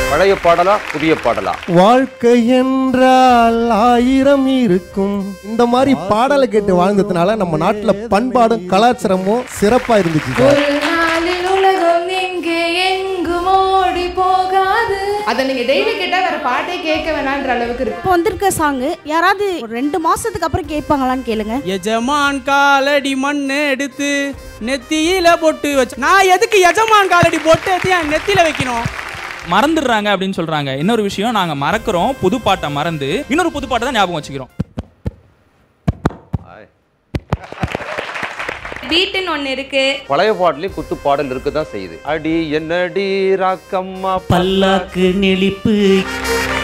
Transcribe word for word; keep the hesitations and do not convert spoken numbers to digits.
பழைய பாடலா புதிய பாடலா? வாழ்க்கை என்றால் ஆயிரம் இருக்கும். இந்த மாதிரி பாடலை கேட்டு வாழ்ந்ததுனால நம்ம நாட்டுல பண்பாடும் கலாச்சாரமும் சிறப்பா இருந்துச்சு. ஒரு நாளில் உலகம் எங்கே எங்கும் ஓடி போகாது. அதை நீங்க டெய்லி கேட்டா வேற பாட்டே கேட்க வேணான்ற அளவுக்கு இருக்கு. இப்போ வந்திருக்க சாங் யாராவது ரெண்டு மாசத்துக்கு அப்புறம் கேட்பாங்களான்னு கேளுங்க. எஜமான் காலடி மண்ணு எடுத்து நெத்தியில போட்டு வச்சு, நான் எதுக்கு எஜமான் காலடி போட்டு எடுத்து நெத்தியில வைக்கணும்? மறந்துடுறாங்க அப்படின்னு சொல்றாங்க. இன்னொரு விஷயம், நாங்க மறக்கிறோம் புது பாட்டை மறந்து இன்னொரு புது பாட்டை தான் ஞாபகம் வச்சுக்கிறோம். பீட்னு ஒன்னு இருக்கு. பழைய பாடலையும் குத்து பாடல் இருக்குதான் செய்யுது. அடி என்னடி ராக்கம்மா பல்லாக்கு நெளிப்பு